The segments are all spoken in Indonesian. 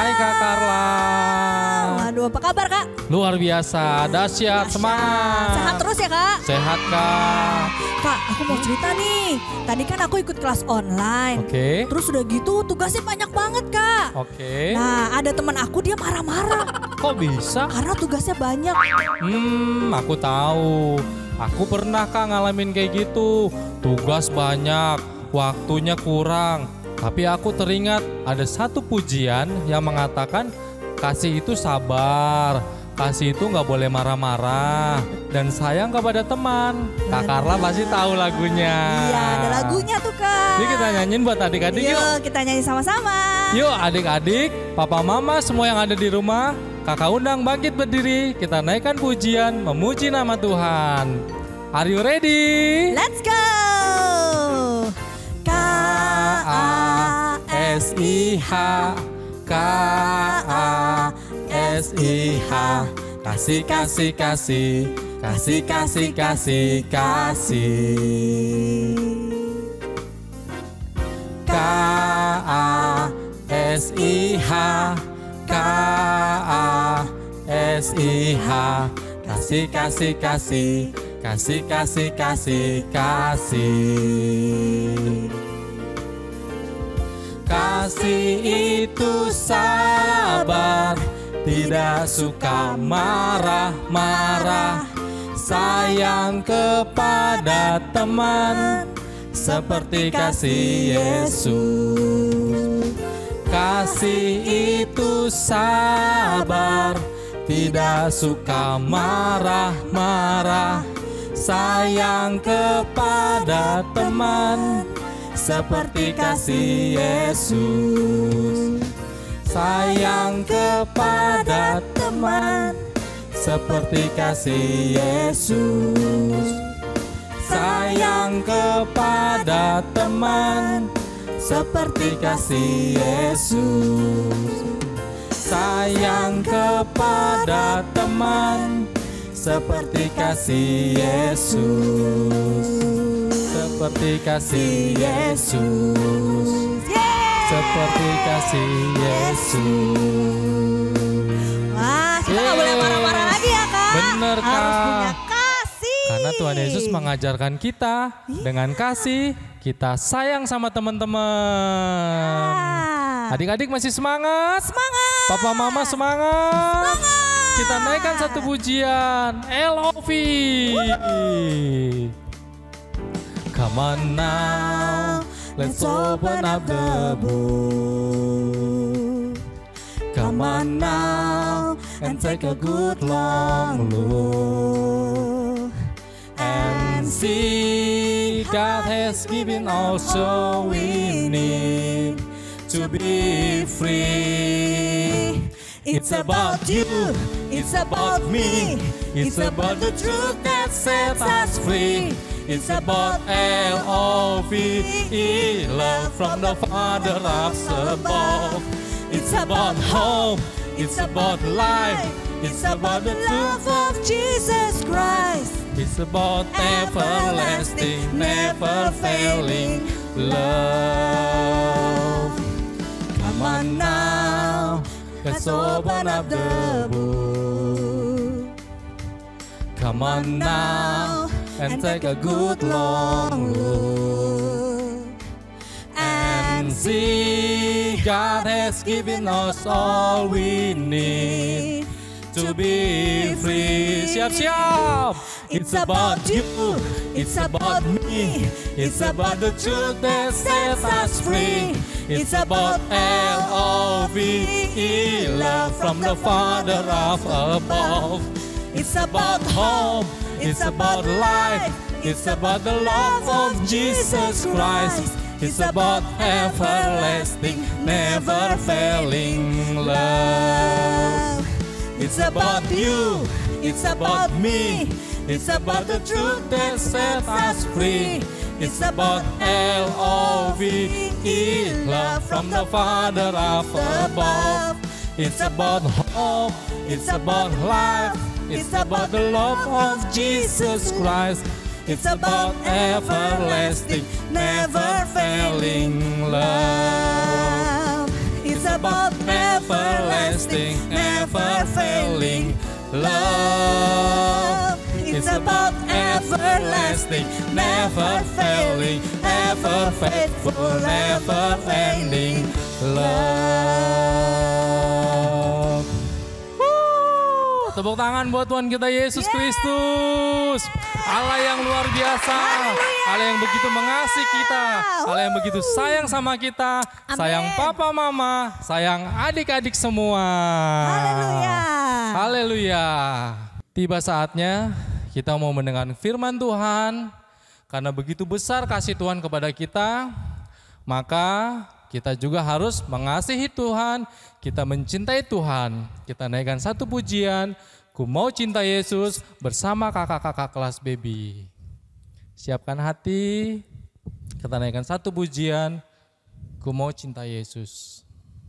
Hai Kak Carla. Waduh, apa kabar Kak? Luar biasa, dahsyat, semangat. Sehat terus ya Kak? Sehat Kak. Kak, aku mau cerita nih. Tadi kan aku ikut kelas online. Oke. Terus udah gitu tugasnya banyak banget Kak. Oke. Nah, ada teman aku dia marah-marah Kok bisa? karena tugasnya banyak. Aku tahu. Aku pernah Kak ngalamin kayak gitu. Tugas banyak, waktunya kurang. Tapi aku teringat ada satu pujian yang mengatakan kasih itu sabar, kasih itu nggak boleh marah-marah, dan sayang kepada teman. Kak Carla pasti tahu lagunya. Iya, ada lagunya tuh Kak. Yuk kita nyanyiin buat adik-adik yuk. Yuk, kita nyanyi sama-sama. Yuk adik-adik, papa mama semua yang ada di rumah, kakak undang bangkit berdiri, kita naikkan pujian memuji nama Tuhan. Are you ready? Let's go. K-A-S-I-H, K-A-S-I-H, kasih kasih kasih, kasih kasih kasih kasih. K-A-S-I-H, K-A-S-I-H, kasih kasih kasih, kasih kasih kasih kasih. Kasih itu sabar, tidak suka marah-marah, sayang kepada teman, seperti kasih Yesus. Kasih itu sabar, tidak suka marah-marah, sayang kepada teman, seperti kasih Yesus. Sayang kepada teman, seperti kasih Yesus. Sayang kepada teman, seperti kasih Yesus. Sayang kepada teman, seperti kasih Yesus. Seperti kasih Yesus. Seperti kasih Yesus. Wah, kita nggak boleh marah-marah lagi ya Kak. Bener Kak. Harus punya kasih. Karena Tuhan Yesus mengajarkan kita dengan kasih, kita sayang sama teman-teman. Adik-adik masih semangat? Semangat. Papa mama semangat? Semangat. Kita naikkan satu pujian, LOV. Come on now, let's open up the book. Come on now and take a good long look and see God has given us all we need to be free. It's about you, it's about me, it's about the truth that sets us free. It's about L-O-V-E, love from the Father up above. It's about home, it's about life, it's about the love of Jesus Christ. It's about everlasting, never failing love. Come on now, let's open up the book. Come on now and take a good long look and see God has given us all we need to be free. Siap-siap. It's about you, it's about me, it's about the truth that sets us free. It's about L-O-V-E, love from the Father up above. It's about home, it's about life, it's about the love of Jesus Christ. It's about everlasting, never failing love. It's about you, it's about me, it's about the truth that sets us free. It's about L-O-V-E, love from the Father up above. It's about hope, it's about life, it's about the love of Jesus Christ. It's about everlasting, never failing love. It's about everlasting. everlasting, never failing love. It's about everlasting, never failing, ever faithful, never ending love. Tepuk tangan buat Tuhan kita Yesus Kristus. Allah yang luar biasa. Allah yang begitu mengasihi kita. Allah yang begitu sayang sama kita. Amin. Sayang papa mama, sayang adik-adik semua. Haleluya. Haleluya. Tiba saatnya kita mau mendengar firman Tuhan. Karena begitu besar kasih Tuhan kepada kita, maka kita juga harus mengasihi Tuhan, kita mencintai Tuhan. Kita naikkan satu pujian, Ku Mau Cinta Yesus bersama kakak-kakak kelas baby. Siapkan hati, kita naikkan satu pujian, Ku Mau Cinta Yesus.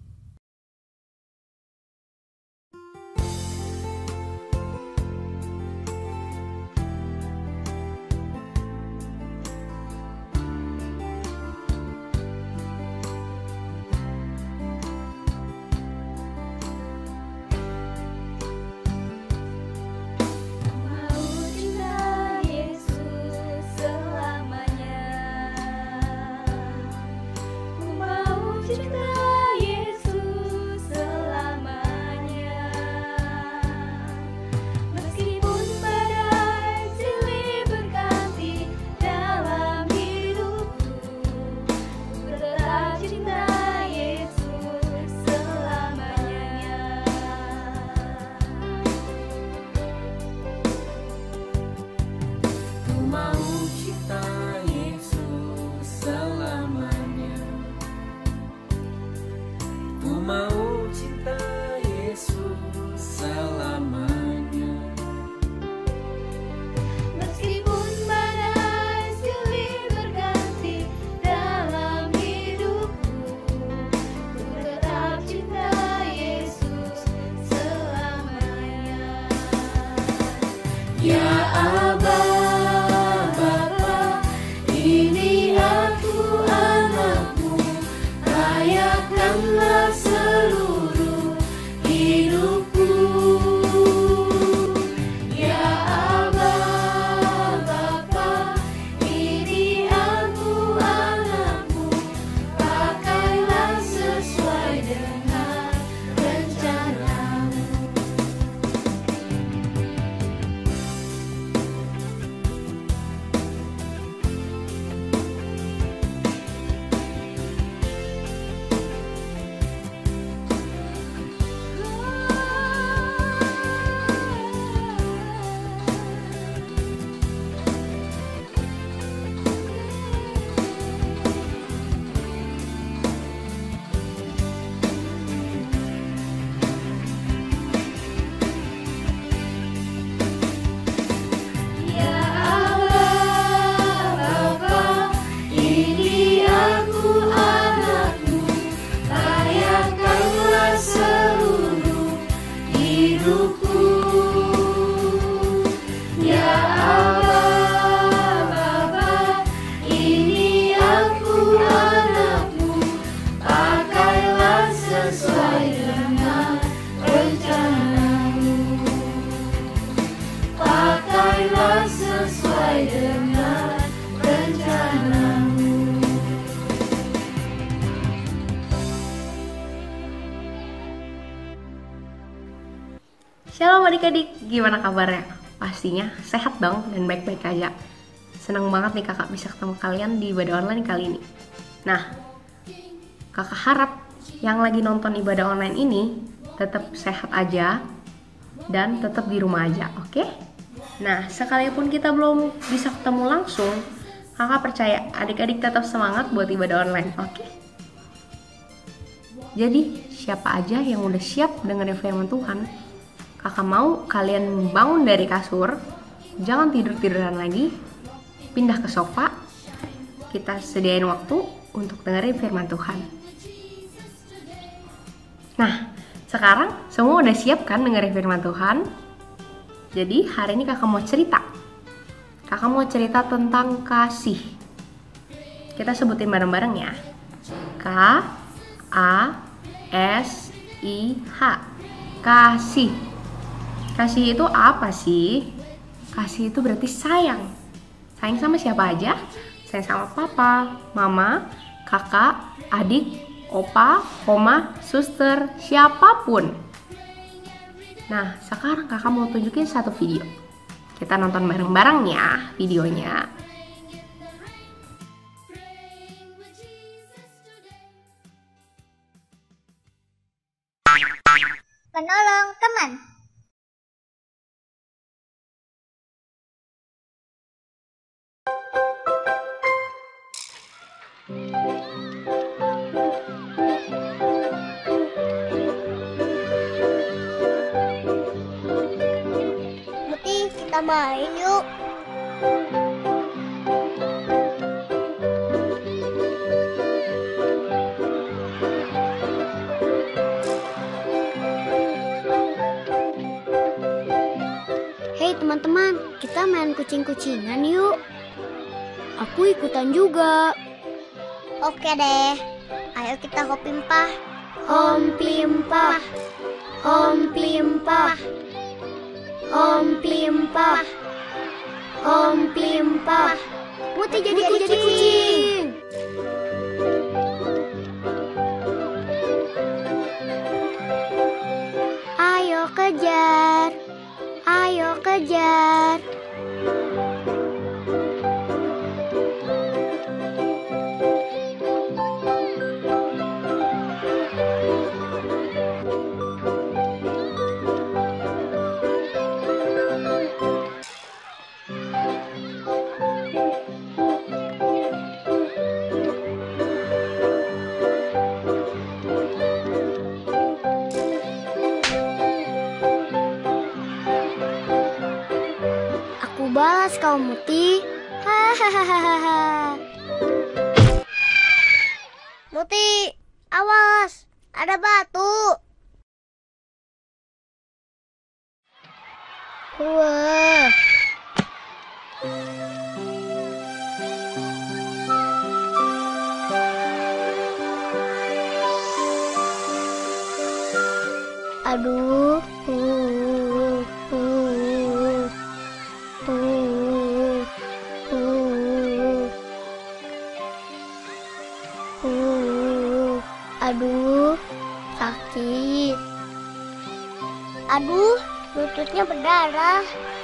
Shalom adik-adik, gimana kabarnya? Pastinya sehat dong dan baik-baik aja. Senang banget nih kakak bisa ketemu kalian di ibadah online kali ini. Nah, kakak harap yang lagi nonton ibadah online ini tetap sehat aja dan tetap di rumah aja, oke? Nah, sekalipun kita belum bisa ketemu langsung, kakak percaya adik-adik tetap semangat buat ibadah online, oke? Jadi, siapa aja yang udah siap dengerin firman Tuhan, kakak mau kalian bangun dari kasur, jangan tidur-tiduran lagi, pindah ke sofa, kita sediain waktu untuk dengerin firman Tuhan. Nah, sekarang semua udah siap kan dengerin firman Tuhan? Jadi hari ini kakak mau cerita. Kakak mau cerita tentang kasih. Kita sebutin bareng-bareng ya. K-A-S-I-H. S-I-H. Kasih. Kasih itu apa sih? Kasih itu berarti sayang. Sayang sama siapa aja? Sayang sama papa, mama, kakak, adik, opa, oma, suster, siapapun. Nah, sekarang kakak mau tunjukin satu video. Kita nonton bareng-bareng ya videonya. Menolong teman. Muti, kita main yuk. Hei teman-teman, kita main kucing-kucingan yuk. Aku ikutan juga. Oke deh. Ayo kita hopimpah. Hompimpah, hompimpah, hompimpah, hompimpah. Muti jadi kucing. Ayo kejar, ayo kejar. Aku balas kau Muti. Hahaha. Muti, awas. Ada batu. Wah. Aduh. Aduh, sakit. Aduh, lututnya berdarah.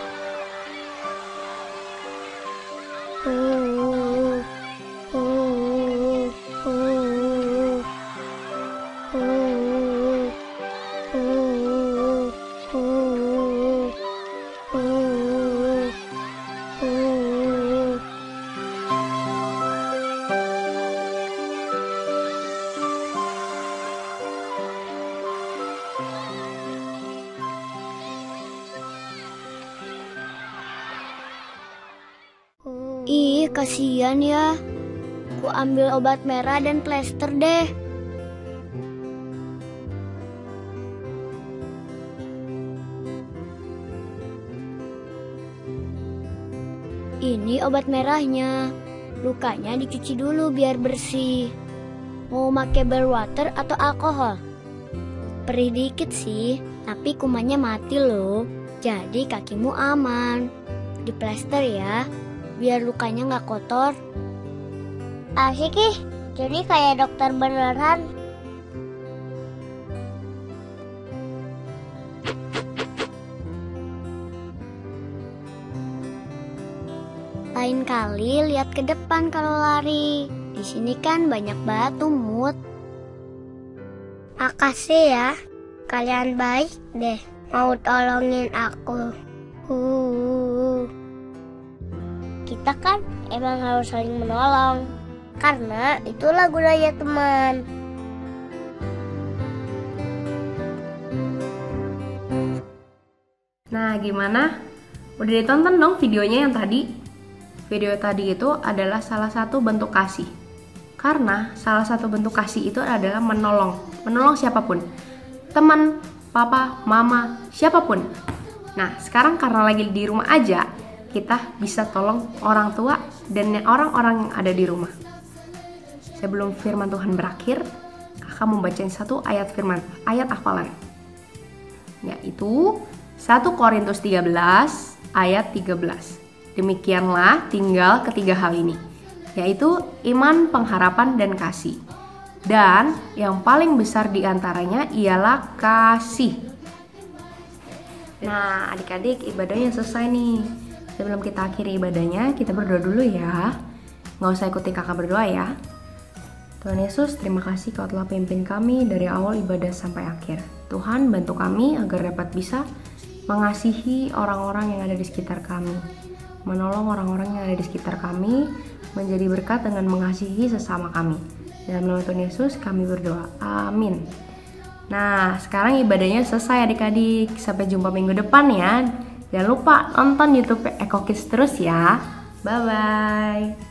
Ih, kasihan ya. Ku ambil obat merah dan plester deh. Ini obat merahnya. Lukanya dicuci dulu biar bersih. Mau pakai bar water atau alkohol? Perih dikit sih, tapi kumannya mati loh. Jadi kakimu aman. Diplester ya, biar lukanya nggak kotor. Asik ih, jadi kayak dokter beneran. Lain kali lihat ke depan kalau lari. Di sini kan banyak batu, Mut. Makasih ya, kalian baik deh mau tolongin aku. Kita kan emang harus saling menolong, karena itulah gunanya teman. Nah, gimana? Udah ditonton dong videonya yang tadi? Video tadi itu adalah salah satu bentuk kasih. Karena salah satu bentuk kasih itu adalah menolong. Menolong siapapun. Teman, papa, mama, siapapun. Nah, sekarang karena lagi di rumah aja, kita bisa tolong orang tua dan orang-orang yang ada di rumah. Sebelum firman Tuhan berakhir, kakak kakak membacain satu ayat firman, ayat hafalan, yaitu 1 Korintus 13 ayat 13. Demikianlah tinggal ketiga hal ini, yaitu iman, pengharapan, dan kasih. Dan yang paling besar di antaranya ialah kasih. Nah, adik-adik, ibadahnya selesai nih. Sebelum kita akhiri ibadahnya, kita berdoa dulu ya. Nggak usah ikuti kakak berdoa ya. Tuhan Yesus, terima kasih Kau telah pimpin kami dari awal ibadah sampai akhir. Tuhan, bantu kami agar dapat bisa mengasihi orang-orang yang ada di sekitar kami, menolong orang-orang yang ada di sekitar kami, menjadi berkat dengan mengasihi sesama kami. Dalam nama Tuhan Yesus kami berdoa, amin. Nah, sekarang ibadahnya selesai adik-adik. Sampai jumpa minggu depan ya. Jangan lupa nonton YouTube Eko Kids terus ya. Bye-bye.